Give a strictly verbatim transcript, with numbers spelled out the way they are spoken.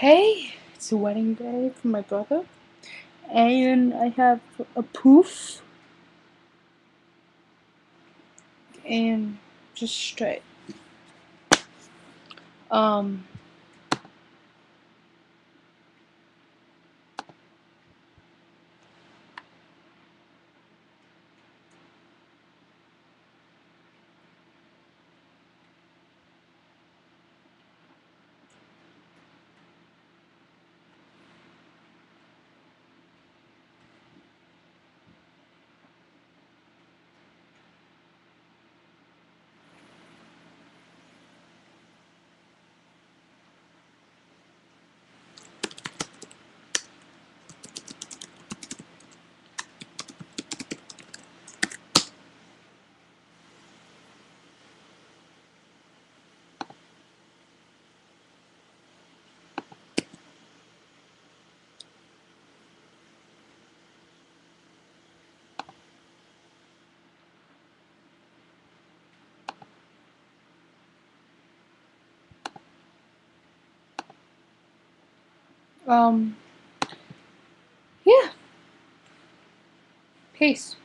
Hey, it's a wedding day for my brother, and I have a poof and just straight. Um, um, yeah. Peace.